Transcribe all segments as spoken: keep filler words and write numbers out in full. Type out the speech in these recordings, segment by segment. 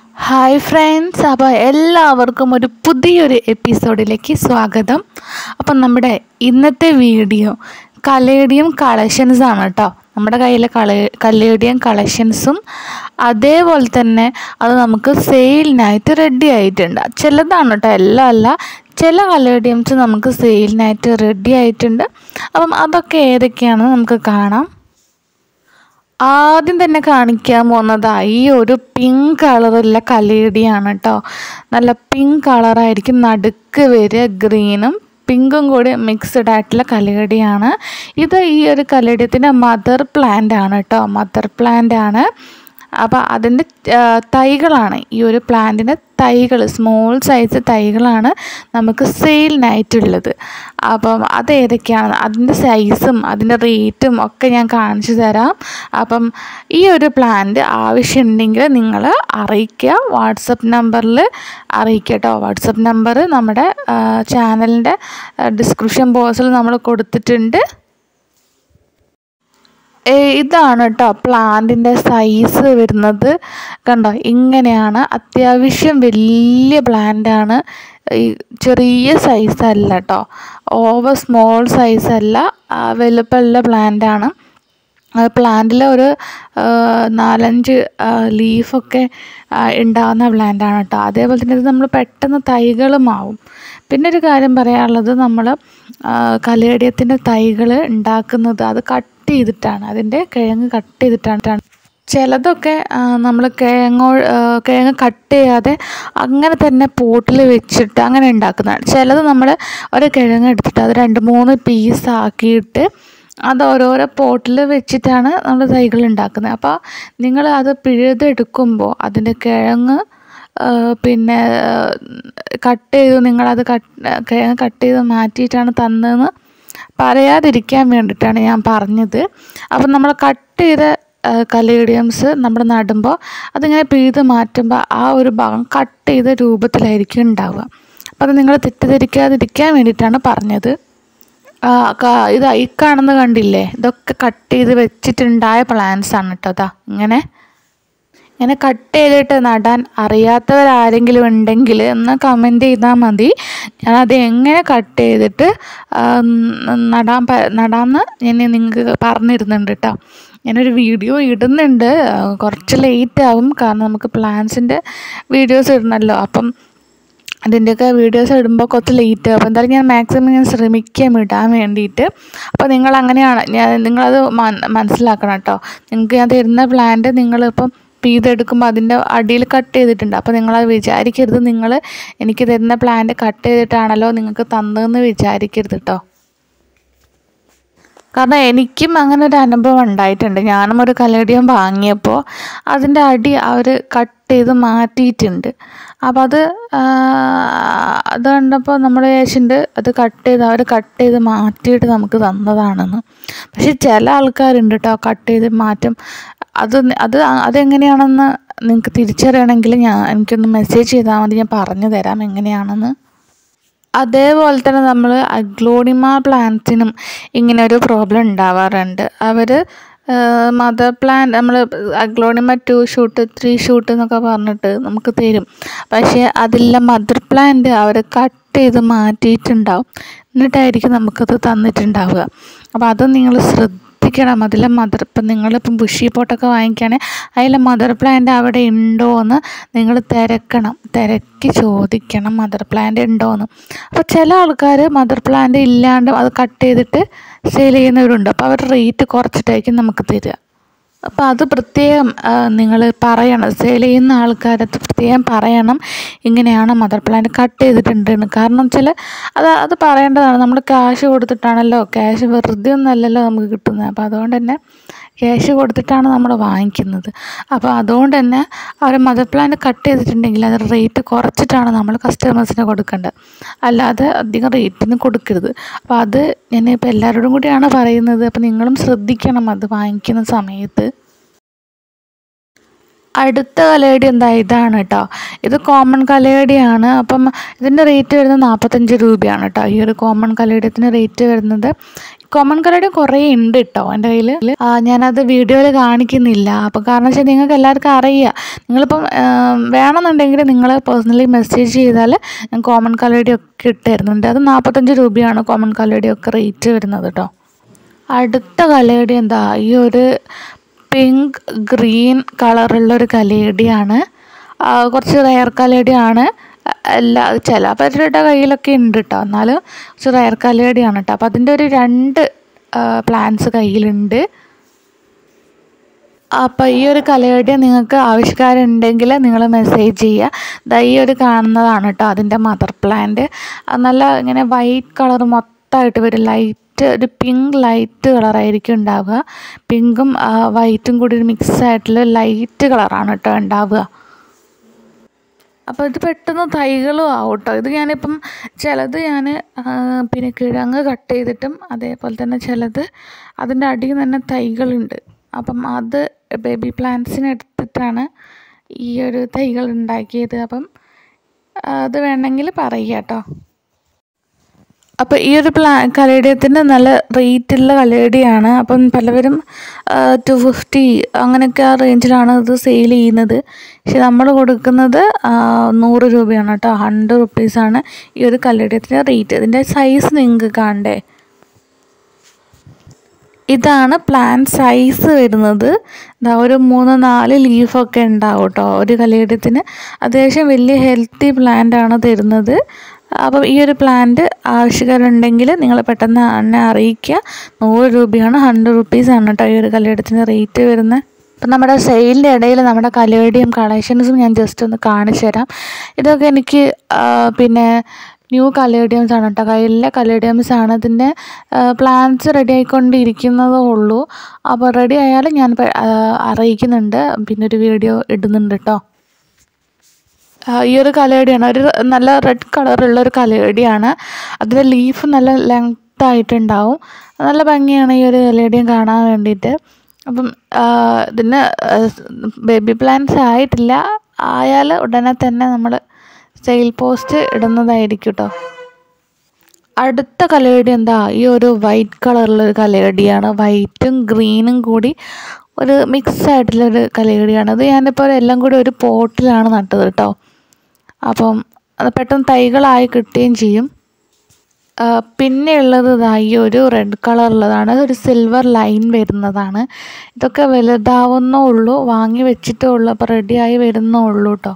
Hi friends, അപ്പോൾ എല്ലാവർക്കും ഒരു പുതിയൊരു എപ്പിസോഡിലേക്ക് സ്വാഗതം. അപ്പം നമ്മുടെ ഇന്നത്തെ വീഡിയോ കലേഡിയം കളക്ഷൻസ് ആണ് കേട്ടോ. നമ്മുടെ കയ്യിലെ കള കലേഡിയം കളക്ഷൻസും അതേപോലെ തന്നെ അത് നമുക്ക് സെയിലിനായിട്ട് റെഡി ആയിട്ടുണ്ട്. ചിലതാണ് കേട്ടോ, എല്ലാം അല്ല. ചില കലേഡിയംസ് നമുക്ക് സെയിലിനായിട്ട് റെഡി ആയിട്ടുണ്ട്. അപ്പം അതൊക്കെ ഏതൊക്കെയാണെന്ന് നമുക്ക് കാണാം. ആദ്യം തന്നെ കാണിക്കാൻ പോകുന്നത് ഈ ഒരു പിങ്ക് കളറുള്ള കലേഡിയാണ് കേട്ടോ. നല്ല പിങ്ക് കളറായിരിക്കും, നടുക്ക് വരിക ഗ്രീനും പിങ്കും കൂടി മിക്സ്ഡ് ആയിട്ടുള്ള കലേഡിയാണ് ഇത്. ഈ ഒരു കലേഡിയത്തിൻ്റെ മദർ പ്ലാന്റ് ആണ് കേട്ടോ, മദർ പ്ലാന്റ് ആണ്. അപ്പോൾ അതിൻ്റെ തൈകളാണ്, ഈ ഒരു പ്ലാന്റിൻ്റെ തൈകൾ, സ്മോൾ സൈസ് തൈകളാണ് നമുക്ക് സെയിലിനായിട്ടുള്ളത്. അപ്പം അത് ഏതൊക്കെയാണ്, അതിൻ്റെ സൈസും അതിൻ്റെ റേറ്റും ഒക്കെ ഞാൻ കാണിച്ചു തരാം. അപ്പം ഈ ഒരു പ്ലാന്റ് ആവശ്യമുണ്ടെങ്കിൽ നിങ്ങൾ അറിയിക്കുക, വാട്സപ്പ് നമ്പറിൽ അറിയിക്കുക കേട്ടോ. വാട്സപ്പ് നമ്പർ നമ്മുടെ ചാനലിൻ്റെ ഡിസ്ക്രിപ്ഷൻ ബോക്സിൽ നമ്മൾ കൊടുത്തിട്ടുണ്ട്. ഇതാണ് കേട്ടോ പ്ലാന്റിൻ്റെ സൈസ് വരുന്നത്. കണ്ടോ, ഇങ്ങനെയാണ്. അത്യാവശ്യം വലിയ പ്ലാന്റാണ്, ചെറിയ സൈസല്ല കേട്ടോ, ഓവർ സ്മോൾ സൈസല്ല, വലുപ്പമുള്ള പ്ലാന്റാണ്. പ്ലാന്റിൽ ഒരു നാലഞ്ച് ലീഫൊക്കെ ഉണ്ടാകുന്ന പ്ലാന്റാണ് കേട്ടോ. അതേപോലെ തന്നെ ഇത് നമ്മൾ പെട്ടെന്ന് തൈകളുമാവും. പിന്നെ ഒരു കാര്യം പറയാനുള്ളത്, നമ്മൾ കലേഡിയത്തിൻ്റെ തൈകൾ ഉണ്ടാക്കുന്നത് അത് കട്ട് ചെയ്തിട്ടാണ്, അതിൻ്റെ കിഴങ്ങ് കട്ട് ചെയ്തിട്ടാണ്. ചിലതൊക്കെ നമ്മൾ കിഴങ്ങോ കിഴങ്ങ് കട്ട് ചെയ്യാതെ അങ്ങനെ തന്നെ പോട്ടിൽ വെച്ചിട്ട് അങ്ങനെ ഉണ്ടാക്കുന്നതാണ്. ചിലത് നമ്മൾ ഒരു കിഴങ്ങ് എടുത്തിട്ട് അത് രണ്ട് മൂന്ന് പീസ് ആക്കിയിട്ട് അത് ഓരോരോ പോട്ടിൽ വെച്ചിട്ടാണ് നമ്മൾ തൈകൾ ഉണ്ടാക്കുന്നത്. അപ്പോൾ നിങ്ങൾ അത് പിഴുതെടുക്കുമ്പോൾ അതിൻ്റെ കിഴങ്ങ് പിന്നെ കട്ട് ചെയ്തു, നിങ്ങളത് കട്ട് കിഴങ്ങ് കട്ട് ചെയ്ത് മാറ്റിയിട്ടാണ് തന്നതെന്ന് പറയാതിരിക്കാൻ വേണ്ടിയിട്ടാണ് ഞാൻ പറഞ്ഞത്. അപ്പം നമ്മൾ കട്ട് ചെയ്ത കലേഡിയംസ് നമ്മൾ നടുമ്പോൾ അതിങ്ങനെ പിഴുത് മാറ്റുമ്പോൾ ആ ഒരു ഭാഗം കട്ട് ചെയ്ത രൂപത്തിലായിരിക്കും ഉണ്ടാവുക. അപ്പം അത് നിങ്ങൾ തെറ്റിദ്ധരിക്കാതിരിക്കാൻ വേണ്ടിയിട്ടാണ് പറഞ്ഞത്. ഇത് ഈ കാണുന്ന കണ്ടില്ലേ, ഇതൊക്കെ കട്ട് ചെയ്ത് വെച്ചിട്ടുണ്ടായ പ്ലാന്റ്സ് ആണ് കേട്ടോ. അതാ ഇങ്ങനെ ഇങ്ങനെ കട്ട് ചെയ്തിട്ട് നടാൻ അറിയാത്തവരാരെങ്കിലും ഉണ്ടെങ്കിൽ ഒന്ന് കമൻറ്റ് ചെയ്താൽ മതി. ഞാനത് എങ്ങനെ കട്ട് ചെയ്തിട്ട് നടാൻ നടാമെന്ന് ഞാൻ നിങ്ങൾക്ക് പറഞ്ഞിരുന്നുണ്ട് കേട്ടോ. ഞാനൊരു വീഡിയോ ഇടുന്നുണ്ട്, കുറച്ച് ലേറ്റ് ആവും, കാരണം നമുക്ക് പ്ലാന്റ്സിൻ്റെ വീഡിയോസ് ഇടണമല്ലോ. അപ്പം അതിൻ്റെയൊക്കെ വീഡിയോസ് ഇടുമ്പോൾ കുറച്ച് ലേറ്റ് ആവും. അപ്പോൾ എന്തായാലും ഞാൻ മാക്സിമം ഞാൻ ശ്രമിക്കാം ഇടാൻ വേണ്ടിയിട്ട്. അപ്പോൾ നിങ്ങൾ അങ്ങനെയാണ്, ഞാൻ നിങ്ങളത് മനസ്സിലാക്കണം കേട്ടോ. നിങ്ങൾക്ക് ഞാൻ തരുന്ന പ്ലാന്റ് നിങ്ങളിപ്പം പീതെടുക്കുമ്പോൾ അതിൻ്റെ അടിയിൽ കട്ട് ചെയ്തിട്ടുണ്ട്. അപ്പോൾ നിങ്ങളത് വിചാരിക്കരുത്, നിങ്ങൾ എനിക്ക് തരുന്ന പ്ലാന്റ് കട്ട് ചെയ്തിട്ടാണല്ലോ നിങ്ങൾക്ക് തന്നതെന്ന് വിചാരിക്കരുത് കേട്ടോ. കാരണം എനിക്കും അങ്ങനെ ഒരു അനുഭവം ഉണ്ടായിട്ടുണ്ട്. ഞാനും ഒരു കലേഡിയം വാങ്ങിയപ്പോൾ അതിൻ്റെ അടി അവർ കട്ട് ചെയ്ത് മാറ്റിയിട്ടുണ്ട്. അപ്പോൾ അത് അത് കണ്ടപ്പോൾ നമ്മൾ വിചാരിച്ചിട്ടുണ്ട് അത് കട്ട് ചെയ്ത് അവർ കട്ട് ചെയ്ത് മാറ്റിയിട്ട് നമുക്ക് തന്നതാണെന്ന്. പക്ഷെ ചില ആൾക്കാരുണ്ട് കേട്ടോ കട്ട് ചെയ്ത് മാറ്റും. അത് അത് അതെങ്ങനെയാണെന്ന് നിങ്ങൾക്ക് തിരിച്ചറിയണമെങ്കിൽ ഞാൻ എനിക്കൊന്ന് മെസ്സേജ് ചെയ്താൽ മതി, ഞാൻ പറഞ്ഞു തരാം എങ്ങനെയാണെന്ന്. അതേപോലെ തന്നെ നമ്മൾ അഗ്ലോണിമ പ്ലാന്റ്സിനും ഇങ്ങനെ ഒരു പ്രോബ്ലം ഉണ്ടാവാറുണ്ട്. അവർ മദർ പ്ലാന്റ് നമ്മൾ aglaonema two shoot three shoot എന്നൊക്കെ പറഞ്ഞിട്ട് നമുക്ക് തരും. പക്ഷേ അതിലെ മദർ പ്ലാന്റ് അവർ കട്ട് ചെയ്ത് മാറ്റിയിട്ടുണ്ടാവും, എന്നിട്ടായിരിക്കും നമുക്കത് തന്നിട്ടുണ്ടാവുക. അപ്പോൾ അത് നിങ്ങൾ ശ്രദ്ധിക്കണം. അതിലെ മദർ, ഇപ്പം നിങ്ങളിപ്പം ബുഷി പോട്ടൊക്കെ വാങ്ങിക്കുകയാണെങ്കിൽ അതിലെ മദർ പ്ലാന്റ് അവിടെ ഉണ്ടോ എന്ന് നിങ്ങൾ തിരക്കണം, തിരക്കി ചോദിക്കണം മദർ പ്ലാന്റ് ഉണ്ടോ എന്ന്. അപ്പോൾ ചില ആൾക്കാർ മദർ പ്ലാന്റ് ഇല്ലാണ്ട് അത് കട്ട് ചെയ്തിട്ട് സെയിൽ ചെയ്യുന്നവരുണ്ട്. അപ്പോൾ അവർ റേറ്റ് കുറച്ചിട്ടായിരിക്കും നമുക്ക് തരിക. അപ്പോൾ അത് പ്രത്യേകം നിങ്ങൾ പറയണം, സെയിൽ ചെയ്യുന്ന ആൾക്കാരത് പ്രത്യേകം പറയണം ഇങ്ങനെയാണ് മദർ പ്ലാന്റ് കട്ട് ചെയ്തിട്ടുണ്ടെന്ന്. കാരണം ചില അത് അത് പറയേണ്ടതാണ്. നമ്മൾ ക്യാഷ് കൊടുത്തിട്ടാണല്ലോ, ക്യാഷ് വെറുതെ ഒന്നല്ലല്ലോ നമുക്ക് കിട്ടുന്നത്. അപ്പോൾ അതുകൊണ്ട് തന്നെ ക്യാഷ് കൊടുത്തിട്ടാണ് നമ്മൾ വാങ്ങിക്കുന്നത്. അപ്പോൾ അതുകൊണ്ട് തന്നെ അവർ മദർ പ്ലാന്റ് കട്ട് ചെയ്തിട്ടുണ്ടെങ്കിൽ അത് റേറ്റ് കുറച്ചിട്ടാണ് നമ്മൾ കസ്റ്റമേഴ്സിന് കൊടുക്കേണ്ടത്, അല്ലാതെ അധികം റേറ്റിന് കൊടുക്കരുത്. അപ്പോൾ അത് ഞാൻ ഇപ്പോൾ എല്ലാവരോടും കൂടിയാണ് പറയുന്നത്. അപ്പോൾ നിങ്ങളും ശ്രദ്ധിക്കണം അത് വാങ്ങിക്കുന്ന സമയത്ത്. അടുത്ത കലേഡി എന്താ, ഇതാണ് കേട്ടോ. ഇത് കോമൺ കലേഡിയാണ്. അപ്പം ഇതിൻ്റെ റേറ്റ് വരുന്നത് നാൽപ്പത്തഞ്ച് രൂപയാണ് കേട്ടോ. ഈ ഒരു കോമൺ കലേഡിയത്തിന് റേറ്റ് വരുന്നത് കോമൺ കലേഡിയം കുറേ ഉണ്ട് കേട്ടോ എൻ്റെ കയ്യിൽ. ഞാനത് വീഡിയോയിൽ കാണിക്കുന്നില്ല. അപ്പോൾ കാരണം വെച്ചാൽ നിങ്ങൾക്ക് എല്ലാവർക്കും അറിയാം. നിങ്ങളിപ്പം വേണമെന്നുണ്ടെങ്കിൽ നിങ്ങൾ പേഴ്സണലി മെസ്സേജ് ചെയ്താൽ ഞാൻ കോമൺ കലേഡിയം ഒക്കെ ഇട്ട് തരുന്നുണ്ട്. അത് നാൽപ്പത്തഞ്ച് രൂപയാണ് കോമൺ കലേഡിയം ഒക്കെ റേറ്റ് വരുന്നത് കേട്ടോ. അടുത്ത കലേഡിയം എന്താ, ഈ ഒരു പിങ്ക് ഗ്രീൻ കളറുള്ളൊരു കലേഡിയാണ്. കുറച്ച് റയർ കലേഡിയാണ്. എല്ലാ ചില പലരുടെ കയ്യിലൊക്കെ ഉണ്ട് കേട്ടോ, എന്നാലും കുറച്ച് റയർ കലേഡിയാണ് കേട്ടോ. അപ്പോൾ അതിൻ്റെ ഒരു രണ്ട് പ്ലാന്റ്സ് കയ്യിലുണ്ട്. അപ്പോൾ ഈ ഒരു കലേഡിയം നിങ്ങൾക്ക് ആവശ്യക്കാരുണ്ടെങ്കിൽ നിങ്ങൾ മെസ്സേജ് ചെയ്യുക. ദാ ഈ ഒരു കാണുന്നതാണ് കേട്ടോ അതിൻ്റെ മദർ പ്ലാന്റ്. നല്ല ഇങ്ങനെ വൈറ്റ് കളർ മൊത്തമായിട്ട് വരും. ലൈറ്റ് ഒരു പിങ്ക് ലൈറ്റ് കളറായിരിക്കും ഉണ്ടാവുക. പിങ്കും വൈറ്റും കൂടി ഒരു മിക്സ് ആയിട്ടുള്ള ലൈറ്റ് കളറാണ് കേട്ടോ ഉണ്ടാവുക. അപ്പോൾ ഇത് പെട്ടെന്ന് തൈകളും ആവും കേട്ടോ. ഇത് ഞാനിപ്പം ചിലത് ഞാൻ പിന്നെ കിഴങ്ങ് കട്ട് ചെയ്തിട്ടും അതേപോലെ തന്നെ ചിലത് അതിൻ്റെ അടിയിൽ തന്നെ തൈകളുണ്ട്. അപ്പം അത് ബേബി പ്ലാന്റ്സിന് എടുത്തിട്ടാണ് ഈ ഒരു തൈകൾ ഉണ്ടാക്കിയത്. അപ്പം അത് വേണമെങ്കിൽ പറയുക കേട്ടോ. അപ്പോൾ ഈ ഒരു പ്ലാ കലേഡിയത്തിന് നല്ല റേറ്റുള്ള കലേഡിയാണ്. അപ്പം പലവരും ടു ഫിഫ്റ്റി അങ്ങനെയൊക്കെ ആ റേഞ്ചിലാണ് ഇത് സെയിൽ ചെയ്യുന്നത്. പക്ഷെ നമ്മൾ കൊടുക്കുന്നത് നൂറ് രൂപയാണ് കേട്ടോ. ഹൺഡ്രഡ് റുപ്പീസാണ് ഈ ഒരു കലേഡിയത്തിൻ്റെ റേറ്റ്. ഇതിൻ്റെ സൈസ് നിങ്ങൾക്ക് കാണണ്ടേ. ഇതാണ് പ്ലാന്റ് സൈസ് വരുന്നത്. ഇതാ ഒരു മൂന്ന് നാല് ലീഫൊക്കെ ഉണ്ടാവും കേട്ടോ ഒരു കലേഡിയത്തിന്. അത്യാവശ്യം വലിയ ഹെൽത്തി പ്ലാന്റാണ് തരുന്നത്. അപ്പം ഈ ഒരു പ്ലാന്റ് ആവശ്യക്കാരുണ്ടെങ്കിൽ നിങ്ങൾ പെട്ടെന്ന് എന്നെ അറിയിക്കുക. നൂറ് രൂപയാണ്, ഹൺഡ്രഡ് റുപ്പീസാണ് കേട്ടോ ഈ ഒരു കലേഡിയത്തിൻ്റെ റേറ്റ് വരുന്നത്. അപ്പം നമ്മുടെ സെയിലിൻ്റെ ഇടയിൽ നമ്മുടെ കലേഡിയം കളക്ഷൻസും ഞാൻ ജസ്റ്റ് ഒന്ന് കാണിച്ചു തരാം. ഇതൊക്കെ എനിക്ക് പിന്നെ ന്യൂ കലേഡിയംസ് ആണ് കേട്ടോ. കയ്യിലെ കലേഡിയംസ് ആണ്. ഇതിൻ്റെ പ്ലാന്റ്സ് റെഡി ആയിക്കൊണ്ടിരിക്കുന്നതേ ഉള്ളൂ. അപ്പോൾ റെഡി ആയാലും ഞാൻ അറിയിക്കുന്നുണ്ട്, പിന്നെ ഒരു വീഡിയോ ഇടുന്നുണ്ട് കേട്ടോ. ഈ ഒരു കലേഡിയാണ്, ഒരു നല്ല റെഡ് കളറുള്ളൊരു കലേഡിയാണ്. അതിൻ്റെ ലീഫ് നല്ല ലെങ്ത് ആയിട്ടുണ്ടാവും. നല്ല ഭംഗിയാണ് ഈ ഒരു കലേഡിയം കാണാൻ വേണ്ടിയിട്ട്. അപ്പം ഇതിന് ബേബി പ്ലാന്റ്സ് ആയിട്ടില്ല. ആയാൽ ഉടനെ തന്നെ നമ്മൾ സെയിൽ പോസ്റ്റ് ഇടുന്നതായിരിക്കും കേട്ടോ. അടുത്ത കലേഡിയം എന്താ, ഈ ഒരു വൈറ്റ് കളറുള്ളൊരു കലേഡിയാണ്. വൈറ്റും ഗ്രീനും കൂടി ഒരു മിക്സ് ആയിട്ടുള്ളൊരു കലേഡിയാണ്. അത് ഞാനിപ്പോൾ എല്ലാം കൂടി ഒരു പോട്ടിലാണ് നട്ടത് കേട്ടോ. അപ്പം അത് പെട്ടെന്ന് തൈകളായി കിട്ടുകയും ചെയ്യും. പിന്നെ ഉള്ളത് ഇതാ ഈ ഒരു റെഡ് കളറുള്ളതാണ്. ഒരു സിൽവർ ലൈൻ വരുന്നതാണ്. ഇതൊക്കെ വലുതാവുന്നേ ഉള്ളൂ, വാങ്ങി വെച്ചിട്ടേ ഉള്ളൂ. അപ്പോൾ റെഡിയായി വരുന്നേ ഉള്ളൂ കേട്ടോ.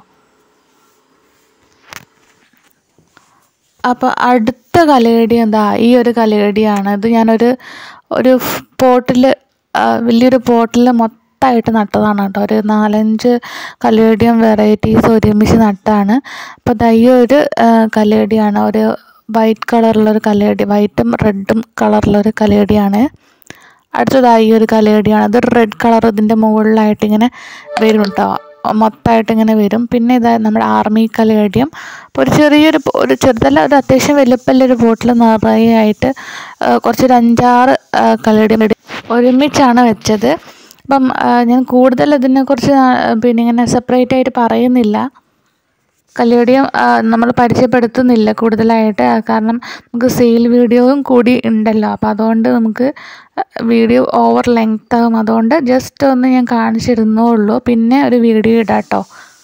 അപ്പോൾ അടുത്ത കലേഡിയം എന്താ, ഈ ഒരു കലേഡിയാണ്. ഇത് ഞാനൊരു ഒരു പോട്ടിൽ വലിയൊരു പോട്ടിൽ മൊത്തമായിട്ട് നട്ടതാണ് കേട്ടോ. ഒരു നാലഞ്ച് കലേഡിയം വെറൈറ്റീസ് ഒരുമിച്ച് നട്ടാണ്. അപ്പോൾ ദാ ഈ ഒരു കലേഡിയാണ്. ഒരു വൈറ്റ് കളറുള്ളൊരു കലേഡി, വൈറ്റും റെഡും കളറുള്ളൊരു കലേഡിയാണ്. അടുത്തതായി ഈ ഒരു കലേഡിയാണ്. അത് റെഡ് കളർ ഇതിൻ്റെ മുകളിലായിട്ട് ഇങ്ങനെ വരും കേട്ടോ, മൊത്തമായിട്ട് ഇങ്ങനെ വരും. പിന്നെ ഇതാ നമ്മുടെ ആർമി കലേഡിയം. അപ്പോൾ ഒരു ചെറിയൊരു ഒരു ചെറുതല്ല, ഒരു അത്യാവശ്യം വലുപ്പമുള്ളൊരു ബോട്ടിൽ നിറയെ ആയിട്ട് കുറച്ചൊരു അഞ്ചാറ് കലേഡിയം ഒരുമിച്ചാണ് വെച്ചത്. അപ്പം ഞാൻ കൂടുതൽ ഇതിനെക്കുറിച്ച് പിന്നെ ഇങ്ങനെ സെപ്പറേറ്റ് ആയിട്ട് പറയുന്നില്ല. കലേഡിയം നമ്മൾ പരിചയപ്പെടുത്തുന്നില്ല കൂടുതലായിട്ട്, കാരണം നമുക്ക് സെയിൽ വീഡിയോയും കൂടി ഉണ്ടല്ലോ. അപ്പോൾ അതുകൊണ്ട് നമുക്ക് വീഡിയോ ഓവർ ലെങ്ത് ആകും. അതുകൊണ്ട് ജസ്റ്റ് ഒന്ന് ഞാൻ കാണിച്ചിരുന്നേ ഉള്ളൂ. പിന്നെ ഒരു വീഡിയോ ഇടാം കേട്ടോ.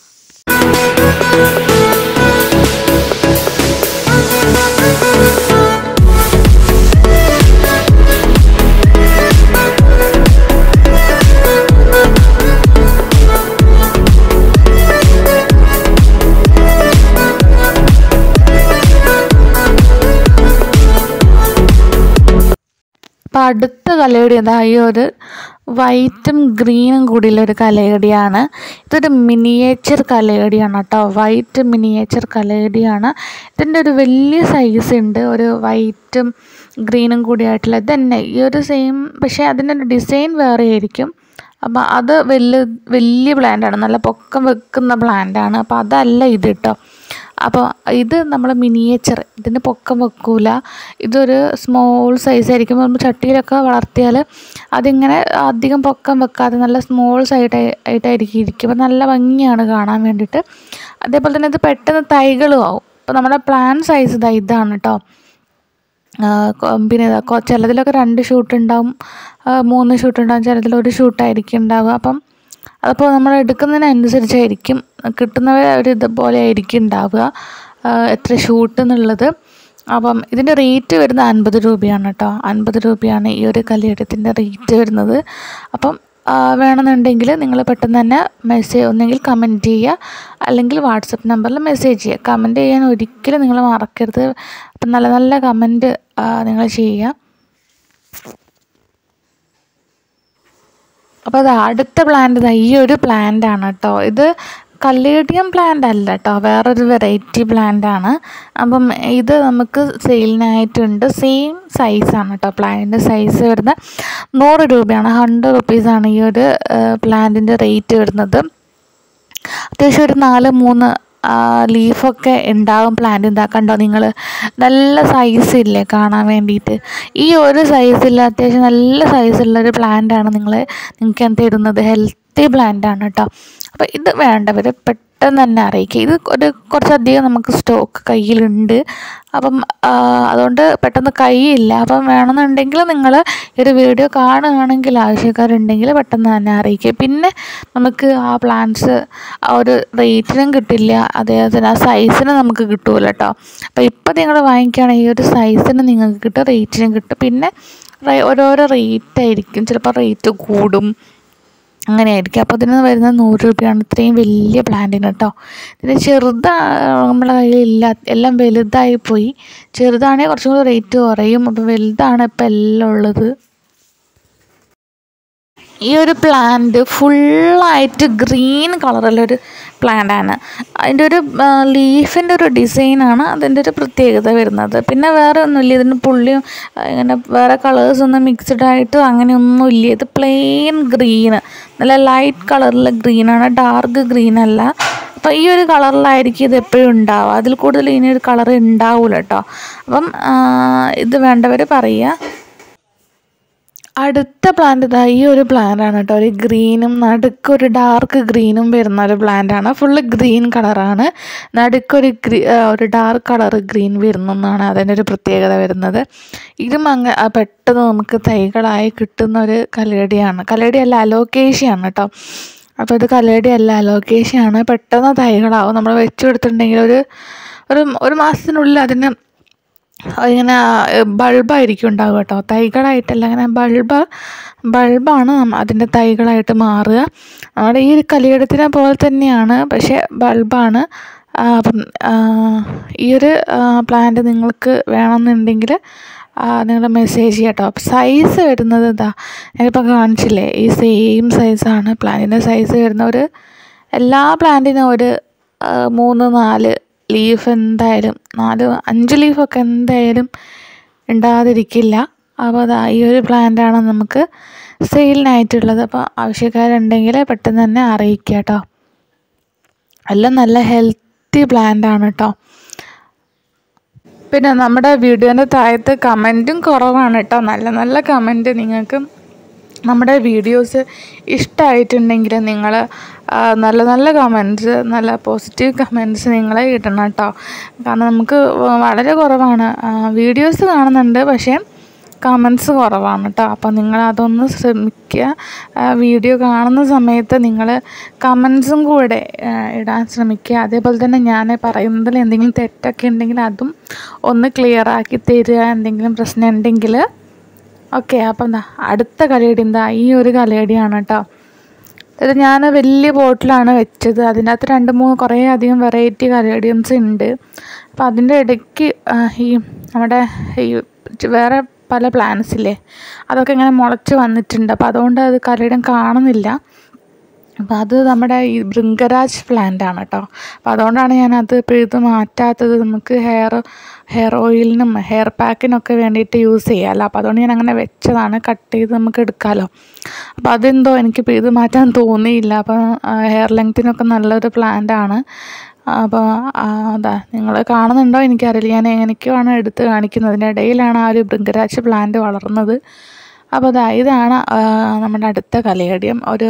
അപ്പോൾ അടുത്ത കലേഡി എന്താ, ഈ ഒരു വൈറ്റും ഗ്രീനും കൂടിയുള്ളൊരു കലേഡിയാണ്. ഇതൊരു മിനിയേച്ചർ കലേഡിയാണ് കേട്ടോ. വൈറ്റ് മിനിയേച്ചർ കലേഡിയാണ്. ഇതിൻ്റെ ഒരു വലിയ സൈസ് ഉണ്ട്, ഒരു വൈറ്റും ഗ്രീനും കൂടി ആയിട്ടുള്ള. ഇത് തന്നെ ഈ ഒരു സെയിം, പക്ഷേ അതിൻ്റെ ഡിസൈൻ വേറെ ആയിരിക്കും. അപ്പോൾ അത് വലിയ വലിയ പ്ലാന്റാണ്, നല്ല പൊക്കം വെക്കുന്ന പ്ലാന്റാണ്. അപ്പോൾ അതല്ല ഇത് കേട്ടോ. അപ്പോൾ ഇത് നമ്മൾ മിനിയേച്ചർ, ഇതിന് പൊക്കം വെക്കൂല. ഇതൊരു സ്മോൾ സൈസായിരിക്കും. നമ്മൾ ചട്ടിയിലൊക്കെ വളർത്തിയാൽ അതിങ്ങനെ അധികം പൊക്കം വെക്കാതെ നല്ല സ്മോൾ സൈഡ് ആയിട്ടായിരിക്കും ഇരിക്കും. അപ്പോൾ നല്ല ഭംഗിയാണ് കാണാൻ വേണ്ടിയിട്ട്. അതേപോലെ തന്നെ ഇത് പെട്ടെന്ന് തൈകളും ആവും. അപ്പോൾ നമ്മുടെ പ്ലാന്റ് സൈസ് ഇതാ ഇതാണ് കേട്ടോ. പിന്നെ ചിലതിലൊക്കെ രണ്ട് ഷൂട്ട് ഉണ്ടാവും, മൂന്ന് ഷൂട്ട് ഉണ്ടാവും, ചിലതിൽ ഒരു ഷൂട്ടായിരിക്കും ഉണ്ടാവുക. അപ്പം അപ്പോൾ നമ്മൾ എടുക്കുന്നതിനനുസരിച്ചായിരിക്കും കിട്ടുന്നവരെ ഒരു ഇതുപോലെ ആയിരിക്കും ഉണ്ടാവുക എത്ര ഷൂട്ട് എന്നുള്ളത്. അപ്പം ഇതിൻ്റെ റേറ്റ് വരുന്നത് അൻപത് രൂപയാണ് കേട്ടോ. അൻപത് രൂപയാണ് ഈ ഒരു കല്യാണത്തിൻ്റെ റേറ്റ് വരുന്നത്. അപ്പം വേണമെന്നുണ്ടെങ്കിൽ നിങ്ങൾ പെട്ടെന്ന് തന്നെ മെസ്സേജ് ഒന്നെങ്കിൽ കമൻറ്റ് ചെയ്യുക, അല്ലെങ്കിൽ വാട്സപ്പ് നമ്പറിൽ മെസ്സേജ് ചെയ്യുക. കമൻറ്റ് ചെയ്യാൻ ഒരിക്കലും നിങ്ങൾ മറക്കരുത്. അപ്പം നല്ല നല്ല കമൻറ്റ് നിങ്ങൾ ചെയ്യുക. അപ്പോൾ അത് അടുത്ത പ്ലാന്റ് ഈ ഒരു പ്ലാന്റ് ആണ് കേട്ടോ. ഇത് കല്ലേഡിയം പ്ലാന്റ് അല്ല കേട്ടോ, വേറൊരു വെറൈറ്റി പ്ലാന്റ് ആണ്. അപ്പം ഇത് നമുക്ക് സെയിലിനായിട്ടുണ്ട്. സെയിം സൈസാണ് കേട്ടോ. പ്ലാന്റിൻ്റെ സൈസ് വരുന്നത് നൂറ് രൂപയാണ്. ഹൺഡ്രഡ് റുപ്പീസാണ് ഈ ഒരു പ്ലാന്റിൻ്റെ റേറ്റ് വരുന്നത്. അത്യാവശ്യം ഒരു നാല് മൂന്ന് ലീഫൊക്കെ ഉണ്ടാകും പ്ലാന്റ്. എന്താ കണ്ടോ നിങ്ങൾ, നല്ല സൈസില്ലേ കാണാൻ വേണ്ടിയിട്ട്. ഈ ഒരു സൈസിൽ അത്യാവശ്യം നല്ല സൈസുള്ളൊരു പ്ലാന്റാണ് നിങ്ങൾ നിങ്ങൾക്ക് ഞാൻ തരുന്നത്. ഹെൽത്തി പ്ലാന്റാണ് കേട്ടോ. അപ്പോൾ ഇത് വേണ്ടവർ പെട്ടെന്ന് തന്നെ അറിയിക്കുക. ഇത് ഒരു കുറച്ചധികം നമുക്ക് സ്റ്റോക്ക് കയ്യിലുണ്ട്. അപ്പം അതുകൊണ്ട് പെട്ടെന്ന് കയ്യില്ല. അപ്പം വേണമെന്നുണ്ടെങ്കിൽ നിങ്ങൾ ഒരു വീഡിയോ കാണുകയാണെങ്കിൽ ആവശ്യക്കാരുണ്ടെങ്കിൽ പെട്ടെന്ന് തന്നെ അറിയിക്കുക. പിന്നെ നമുക്ക് ആ പ്ലാന്റ്സ് ആ ഒരു റേറ്റിനും കിട്ടില്ല, അതേപോലെ ആ സൈസിന് നമുക്ക് കിട്ടുമല്ലോ കേട്ടോ. അപ്പോൾ ഇപ്പോൾ നിങ്ങൾ വാങ്ങിക്കുകയാണെങ്കിൽ ഈ ഒരു സൈസിന് നിങ്ങൾക്ക് കിട്ടും, റേറ്റിനും കിട്ടും. പിന്നെ ഓരോരോ റേറ്റ് ആയിരിക്കും, ചിലപ്പോൾ റേറ്റ് കൂടും, അങ്ങനെയായിരിക്കും. അപ്പോൾ ഇതിന് വരുന്നത് നൂറ് രൂപയാണ് ഇത്രയും വലിയ പ്ലാന്റിന് കേട്ടോ. ഇതിന് ചെറുതാ നമ്മുടെ കയ്യിലില്ല, എല്ലാം വലുതായി പോയി. ചെറുതാണെങ്കിൽ കുറച്ചും കൂടി റേറ്റ് കുറയും. അപ്പോൾ വലുതാണ് ഇപ്പോൾ എല്ലാം ഉള്ളത്. ഈ ഒരു പ്ലാന്റ് ഫുള്ളായിട്ട് ഗ്രീൻ കളറുള്ളൊരു പ്ലാന്റാണ്. അതിൻ്റെ ഒരു ലീഫിൻ്റെ ഒരു ഡിസൈനാണ് അതിൻ്റെ ഒരു പ്രത്യേകത വരുന്നത്. പിന്നെ വേറെ ഒന്നുമില്ല, ഇതിന് പുള്ളിയും ഇങ്ങനെ വേറെ കളേഴ്സൊന്നും മിക്സ്ഡ് ആയിട്ട് അങ്ങനെയൊന്നുമില്ല. ഇത് പ്ലെയിൻ ഗ്രീന്, നല്ല ലൈറ്റ് കളറിലെ ഗ്രീനാണ്, ഡാർക്ക് ഗ്രീൻ അല്ല. അപ്പോൾ ഈ ഒരു കളറിലായിരിക്കും ഇത് എപ്പോഴും ഉണ്ടാവുക. അതിൽ കൂടുതൽ ഇനി ഒരു കളർ ഉണ്ടാവില്ല കേട്ടോ. അപ്പം ഇത് വേണ്ടവർ പറയുക. അടുത്ത പ്ലാന്റ് ഇതാ ഈ ഒരു പ്ലാന്റാണ് കേട്ടോ. ഒരു ഗ്രീനും നടുക്കൊരു ഡാർക്ക് ഗ്രീനും വരുന്ന ഒരു പ്ലാന്റാണ്. ഫുള്ള് ഗ്രീൻ കളറാണ്, നടുക്കൊരു ഗ്രീ ഒരു ഡാർക്ക് കളർ ഗ്രീൻ വരുന്നതാണ് അതിൻ്റെ ഒരു പ്രത്യേകത വരുന്നത്. ഇതും അങ്ങ് പെട്ടെന്ന് നമുക്ക് തൈകളായി കിട്ടുന്ന ഒരു കലേഡിയാണ്. കലേഡി അല്ല, അലോക്കേഷ്യയാണ് കേട്ടോ. അപ്പോൾ ഇത് കലേഡി അല്ല, അലോക്കേഷ്യയാണ്. പെട്ടെന്ന് തൈകളാവും. നമ്മൾ വെച്ച് കൊടുത്തിട്ടുണ്ടെങ്കിൽ ഒരു ഒരു ഒരു മാസത്തിനുള്ളിൽ അതിന് ഇങ്ങനെ ബൾബായിരിക്കും ഉണ്ടാവുക കേട്ടോ. തൈകളായിട്ടല്ല, അങ്ങനെ ബൾബ് ബൾബാണ് അതിൻ്റെ തൈകളായിട്ട് മാറുക. നമ്മുടെ ഈ കലിയിടത്തിനെ പോലെ തന്നെയാണ്, പക്ഷേ ബൾബാണ്. അപ്പം ഈ ഒരു പ്ലാന്റ് നിങ്ങൾക്ക് വേണമെന്നുണ്ടെങ്കിൽ നിങ്ങൾ മെസ്സേജ് ചെയ്യാം കേട്ടോ. സൈസ് വരുന്നത് ഇതാ ഞാനിപ്പോൾ കാണിച്ചില്ലേ, ഈ സെയിം സൈസാണ് പ്ലാന്റിൻ്റെ സൈസ് വരുന്ന. ഒരു എല്ലാ പ്ലാന്റിനും ഒരു മൂന്ന് നാല് ലീഫ് എന്തായാലും, നാല് അഞ്ച് ലീഫൊക്കെ എന്തായാലും ഉണ്ടാകാതിരിക്കില്ല. അപ്പോൾ അതാ ഈ ഒരു പ്ലാന്റാണ് നമുക്ക് സെയിലിനായിട്ടുള്ളത്. അപ്പോൾ ആവശ്യക്കാരുണ്ടെങ്കിൽ പെട്ടെന്ന് തന്നെ അറിയിക്കുക കേട്ടോ. എല്ലാം നല്ല ഹെൽത്തി പ്ലാന്റാണ് കേട്ടോ. പിന്നെ നമ്മുടെ വീഡിയോൻ്റെ താഴത്ത് കമൻറ്റും കുറവാണ് കേട്ടോ. നല്ല നല്ല കമൻറ്റ് നിങ്ങൾക്ക് നമ്മുടെ വീഡിയോസ് ഇഷ്ടമായിട്ടുണ്ടെങ്കിൽ നിങ്ങൾ നല്ല നല്ല കമൻറ്റ്സ്, നല്ല പോസിറ്റീവ് കമൻറ്റ്സ് നിങ്ങൾ ഇടണം കേട്ടോ. കാരണം നമുക്ക് വളരെ കുറവാണ്, വീഡിയോസ് കാണുന്നുണ്ട് പക്ഷേ കമൻറ്റ്സ് കുറവാണ് കേട്ടോ. അപ്പോൾ നിങ്ങൾ അതൊന്ന് ശ്രമിക്കുക. വീഡിയോ കാണുന്ന സമയത്ത് നിങ്ങൾ കമൻറ്റ്സും കൂടെ ഇടാൻ ശ്രമിക്കുക. അതേപോലെ തന്നെ ഞാൻ പറയുന്നതിൽ എന്തെങ്കിലും തെറ്റൊക്കെ ഉണ്ടെങ്കിൽ അതും ഒന്ന് ക്ലിയർ ആക്കി തരിക, എന്തെങ്കിലും പ്രശ്നം ഉണ്ടെങ്കിൽ. ഓക്കെ, അപ്പം എന്താ അടുത്ത കലേഡി എന്താ ഈ ഒരു കലേഡിയാണ് കേട്ടോ. ഇത് ഞാൻ വലിയ ബോട്ടിലാണ് വെച്ചത്. അതിനകത്ത് രണ്ട് മൂന്ന് കുറേ അധികം വെറൈറ്റി കലേഡിയംസ് ഉണ്ട്. അപ്പോൾ അതിൻ്റെ ഇടയ്ക്ക് ഈ നമ്മുടെ ഈ വേറെ പല പ്ലാന്റ്സില്ലേ അതൊക്കെ ഇങ്ങനെ മുളച്ച് വന്നിട്ടുണ്ട്. അപ്പോൾ അതുകൊണ്ട് അത് കലേഡിയം കാണുന്നില്ല. അപ്പോൾ അത് നമ്മുടെ ഈ ഭൃംഗരാജ് പ്ലാന്റാണ് കേട്ടോ. അപ്പോൾ അതുകൊണ്ടാണ് ഞാനത് പിഴുത് മാറ്റാത്തത്. നമുക്ക് ഹെയർ ഹെയർ ഓയിലിനും ഹെയർ പാക്കിനൊക്കെ വേണ്ടിയിട്ട് യൂസ് ചെയ്യാമല്ലോ. അപ്പോൾ അതുകൊണ്ട് ഞാൻ അങ്ങനെ വെച്ചതാണ്. കട്ട് ചെയ്ത് നമുക്ക് എടുക്കാമല്ലോ. അപ്പോൾ അതെന്തോ എനിക്ക് പിഴുത് മാറ്റാൻ തോന്നിയില്ല. അപ്പോൾ ഹെയർ ലെങ്ത്തിനൊക്കെ നല്ലൊരു പ്ലാന്റാണ്. അപ്പോൾ അതാ നിങ്ങൾ കാണുന്നുണ്ടോ എനിക്കറിയില്ല, ഞാൻ എങ്ങനെയൊക്കെയാണ് എടുത്ത് കാണിക്കുന്നത്. അതിൻ്റെ ഇടയിലാണ് ആ ഒരു ഭൃംഗരാജ് പ്ലാന്റ് വളർന്നത്. അപ്പോൾ അതാ ഇതാണ് നമ്മുടെ അടുത്ത കലേഡിയം. ഒരു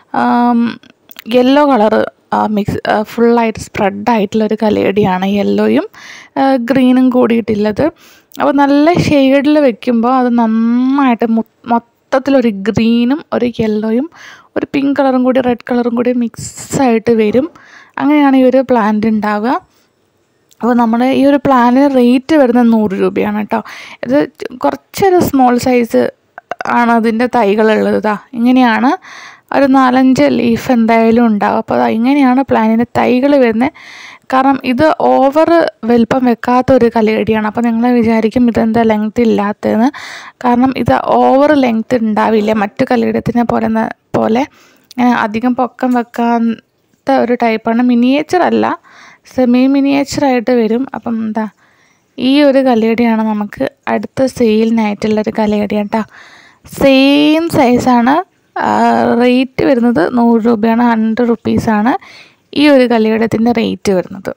യെല്ലോ കളറ് മിക്സ് ഫുള്ളായിട്ട് സ്പ്രെഡായിട്ടുള്ളൊരു കലേഡിയാണ്. യെല്ലോയും ഗ്രീനും കൂടിയിട്ടുള്ളത്. അപ്പോൾ നല്ല ഷെയ്ഡിൽ വെക്കുമ്പോൾ അത് നന്നായിട്ട് മൊത്തത്തിലൊരു ഗ്രീനും ഒരു യെല്ലോയും ഒരു പിങ്ക് കളറും കൂടി റെഡ് കളറും കൂടി മിക്സായിട്ട് വരും. അങ്ങനെയാണ് ഈ ഒരു പ്ലാന്റ് ഉണ്ടാവുക. അപ്പോൾ നമ്മുടെ ഈ ഒരു പ്ലാന്റിന് റേറ്റ് വരുന്നത് നൂറ് രൂപയാണ് കേട്ടോ. ഇത് കുറച്ചൊരു സ്മോൾ സൈസ് ആണ് അതിൻ്റെ തൈകളുള്ളത്. ഇതാ ഇങ്ങനെയാണ് ഒരു നാലഞ്ച് ലീഫ് എന്തായാലും ഉണ്ടാവും. അപ്പോൾ അതാ ഇങ്ങനെയാണ് പ്ലാന്റിൻ്റെ തൈകൾ വരുന്നത്. കാരണം ഇത് ഓവർ വലിപ്പം വെക്കാത്തൊരു കലയടിയാണ്. അപ്പോൾ നിങ്ങൾ വിചാരിക്കും ഇതെന്താ ലെങ്ത് ഇല്ലാത്തതെന്ന്. കാരണം ഇത് ഓവർ ലെങ്ത് ഉണ്ടാവില്ല മറ്റു കലയിടത്തിനെ പോലെ പോലെ അധികം പൊക്കം വെക്കാത്ത ഒരു ടൈപ്പാണ്. മിനിയേച്ചർ അല്ല, സെമി മിനിയേച്ചറായിട്ട് വരും. അപ്പം എന്താ ഈ ഒരു കലയടിയാണ് നമുക്ക് അടുത്ത സെയിലിനായിട്ടുള്ളൊരു കലയടി കേട്ടോ. സെയിം സൈസാണ്. റേറ്റ് വരുന്നത് നൂറ് രൂപയാണ്, ഹൺഡ്രഡ് റുപ്പീസാണ് ഈ ഒരു കലയടത്തിൻ്റെ റേറ്റ് വരുന്നത്.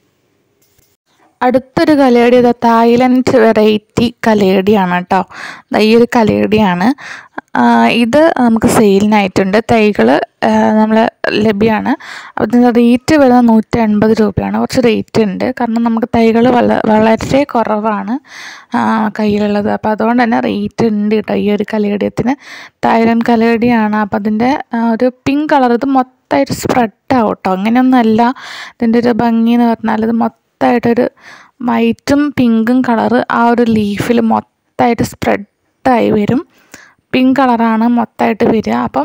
അടുത്തൊരു കലയടി ഇത് തായ്ലൻഡ് വെറൈറ്റി കലയടിയാണ് കേട്ടോ. ഈ ഒരു കലയടിയാണ്. ഇത് നമുക്ക് സെയിലിനായിട്ടുണ്ട്. തൈകൾ നമ്മൾ ലഭ്യമാണ്. അതിൻ്റെ റേറ്റ് വരുന്നത് നൂറ്റി എൺപത് രൂപയാണ്. കുറച്ച് റേറ്റ് ഉണ്ട്, കാരണം നമുക്ക് തൈകൾ വള വളരെ കുറവാണ് കയ്യിലുള്ളത്. അപ്പോൾ അതുകൊണ്ട് തന്നെ റേറ്റ് ഉണ്ട് കേട്ടോ ഈ ഒരു കലയടിയത്തിന്. തായ്ലൻഡ് കലയടിയാണ്. അപ്പോൾ അതിൻ്റെ ഒരു പിങ്ക് കളർ ഇത് മൊത്തമായിട്ട് സ്പ്രെഡാവും കേട്ടോ. അങ്ങനെയൊന്നുമല്ല ഇതിൻ്റെ ഒരു ഭംഗി എന്ന് പറഞ്ഞാൽ ഇത് മൊത്തമായിട്ടൊരു വൈറ്റും പിങ്കും കളറ് ആ ഒരു ലീഫിൽ മൊത്തമായിട്ട് സ്പ്രെഡായി വരും. പിങ്ക് കളറാണ് മൊത്തമായിട്ട് വരിക. അപ്പം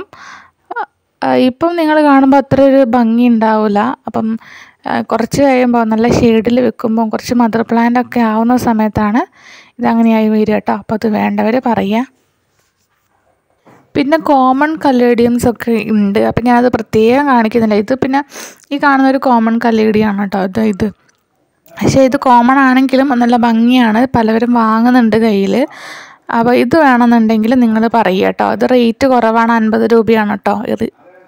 ഇപ്പം നിങ്ങൾ കാണുമ്പോൾ അത്ര ഒരു ഭംഗി ഉണ്ടാവില്ല. അപ്പം കുറച്ച് കഴിയുമ്പോൾ നല്ല ഷെയ്ഡിൽ വെക്കുമ്പോൾ കുറച്ച് മദർ പ്ലാന്റ് ഒക്കെ ആവുന്ന സമയത്താണ് ഇതങ്ങനെയായി വരിക കേട്ടോ. അപ്പോൾ അത് വേണ്ടവർ പറയുക. പിന്നെ കോമൺ കലേഡിയംസ് ഒക്കെ ഉണ്ട്. അപ്പം ഞാനത് പ്രത്യേകം കാണിക്കുന്നില്ല. ഇത് പിന്നെ ഈ കാണുന്ന ഒരു കോമൺ കലേഡിയാണ് കേട്ടോ. ഇത് ഇത് പക്ഷേ ഇത് കോമൺ ആണെങ്കിലും നല്ല ഭംഗിയാണ്, പലവരും വാങ്ങുന്നുണ്ട് കയ്യിൽ. അപ്പോൾ ഇത് വേണമെന്നുണ്ടെങ്കിൽ നിങ്ങൾ പറയുക കേട്ടോ. അത് റേറ്റ് കുറവാണ്, അൻപത് രൂപയാണ് കേട്ടോ ഇത്.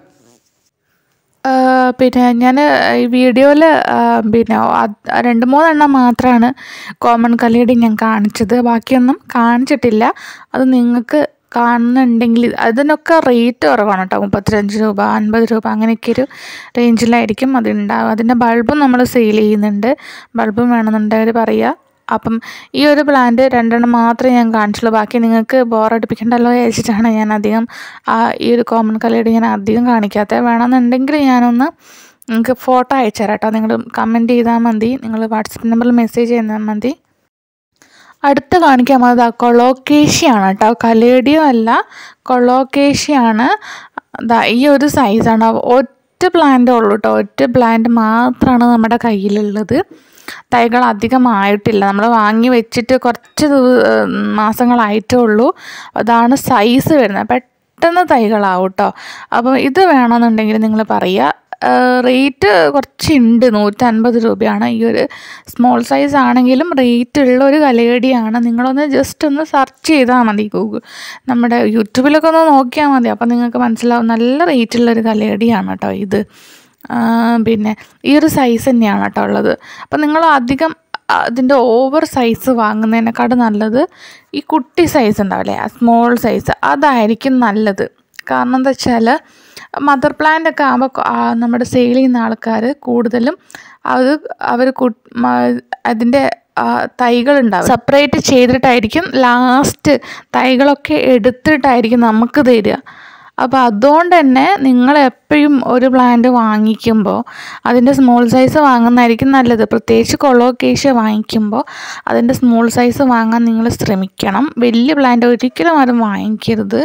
പിന്നെ ഞാൻ ഈ വീഡിയോയിൽ പിന്നെ രണ്ട് മൂന്നെണ്ണം മാത്രമാണ് കോമൺ കലേഡി ഞാൻ കാണിച്ചത്, ബാക്കിയൊന്നും കാണിച്ചിട്ടില്ല. അത് നിങ്ങൾക്ക് കാണുന്നുണ്ടെങ്കിൽ അതിനൊക്കെ റേറ്റ് കുറവാണ് കേട്ടോ. മുപ്പത്തിരഞ്ച് രൂപ അൻപത് രൂപ അങ്ങനെയൊക്കെ ഒരു റേഞ്ചിലായിരിക്കും അതുണ്ടാവുക. അതിൻ്റെ ബൾബും നമ്മൾ സെയിൽ ചെയ്യുന്നുണ്ട്. ബൾബും വേണമെന്നുണ്ടെങ്കിൽ പറയുക. അപ്പം ഈ ഒരു പ്ലാന്റ് രണ്ടെണ്ണം മാത്രമേ ഞാൻ കാണിച്ചുള്ളൂ. ബാക്കി നിങ്ങൾക്ക് ബോറടിപ്പിക്കണ്ടല്ലോ വിചാരിച്ചിട്ടാണ് ഞാൻ അധികം ഈ ഒരു കോമൺ കലേഡി ഞാൻ അധികം കാണിക്കാത്തത്. വേണമെന്നുണ്ടെങ്കിൽ ഞാനൊന്ന് നിങ്ങൾക്ക് ഫോട്ടോ അയച്ചു തരാം കേട്ടോ. നിങ്ങൾ കമൻറ്റ് ചെയ്താൽ മതി, നിങ്ങൾ വാട്സപ്പ് നമ്പറിൽ മെസ്സേജ് ചെയ്താൽ മതി. അടുത്ത് കാണിക്കാൻ പോകുന്നത് കൊളോക്കേഷ്യയാണ് കേട്ടോ. കലേഡിയം അല്ല, കൊളോക്കേഷ്യയാണ്. ദാ ഈ ഒരു സൈസാണ്. ഒറ്റ പ്ലാന്റേ ഉള്ളൂ കേട്ടോ. ഒറ്റ പ്ലാന്റ് മാത്രമാണ് നമ്മുടെ കയ്യിലുള്ളത്. തൈകൾ അധികമായിട്ടില്ല, നമ്മൾ വാങ്ങി വെച്ചിട്ട് കുറച്ച് മാസങ്ങളായിട്ടേ ഉള്ളൂ. അതാണ് സൈസ് വരുന്നത്. പെട്ടെന്ന് തൈകളാവും കേട്ടോ. അപ്പോൾ ഇത് വേണമെന്നുണ്ടെങ്കിൽ നിങ്ങൾ പറയുക. റേറ്റ് കുറച്ചുണ്ട്, നൂറ്റൻപത് രൂപയാണ്. ഈ ഒരു സ്മോൾ സൈസ് ആണെങ്കിലും റേറ്റ് ഉള്ള ഒരു കലേഡിയാണ്. നിങ്ങളൊന്ന് ജസ്റ്റ് ഒന്ന് സെർച്ച് ചെയ്താൽ മതി, ഗൂഗിൾ നമ്മുടെ യൂട്യൂബിലൊക്കെ ഒന്ന് നോക്കിയാൽ മതി. അപ്പോൾ നിങ്ങൾക്ക് മനസ്സിലാവും നല്ല റേറ്റുള്ളൊരു കലേഡിയാണ് കേട്ടോ ഇത്. പിന്നെ ഈ ഒരു സൈസ് തന്നെയാണ് കേട്ടോ ഉള്ളത്. അപ്പം നിങ്ങൾ അധികം അതിൻ്റെ ഓവർ സൈസ് വാങ്ങുന്നതിനെക്കാളും നല്ലത് ഈ കുട്ടി സൈസ് ഉണ്ടാവില്ലേ, ആ സ്മോൾ സൈസ്, അതായിരിക്കും നല്ലത്. കാരണം എന്താ വെച്ചാൽ മദർ പ്ലാന്റ് ഒക്കെ ആകുമ്പോൾ നമ്മുടെ സെയിൽ ചെയ്യുന്ന ആൾക്കാർ കൂടുതലും അത് അവർ അതിൻ്റെ തൈകളുണ്ടാവും സെപ്പറേറ്റ് ചെയ്തിട്ടായിരിക്കും ലാസ്റ്റ് തൈകളൊക്കെ എടുത്തിട്ടായിരിക്കും നമുക്ക് തരിക. അപ്പോൾ അതുകൊണ്ട് തന്നെ നിങ്ങൾ എപ്പോഴും ഒരു പ്ലാന്റ് വാങ്ങിക്കുമ്പോൾ അതിൻ്റെ സ്മോൾ സൈസ് വാങ്ങുന്നതായിരിക്കും നല്ലത്. പ്രത്യേകിച്ച് കൊളോക്കേഷ്യ വാങ്ങിക്കുമ്പോൾ അതിൻ്റെ സ്മോൾ സൈസ് വാങ്ങാൻ നിങ്ങൾ ശ്രമിക്കണം. വലിയ പ്ലാന്റ് ഒരിക്കലും ആരും വാങ്ങിക്കരുത്.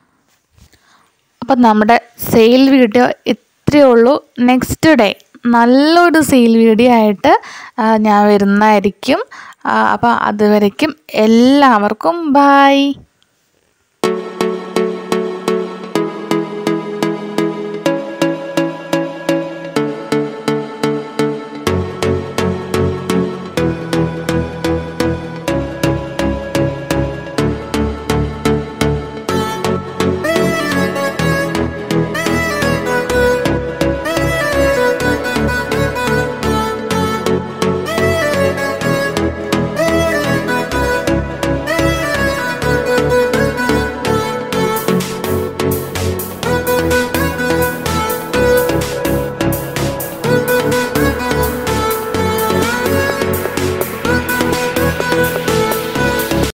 അപ്പം നമ്മുടെ സെയിൽ വീഡിയോ ഇത്രയേ ഉള്ളൂ. നെക്സ്റ്റ് ഡേ നല്ലൊരു സെയിൽ വീഡിയോ ആയിട്ട് ഞാൻ വരുന്നതായിരിക്കും. അപ്പോൾ അതുവരയ്ക്കും എല്ലാവർക്കും ബൈ.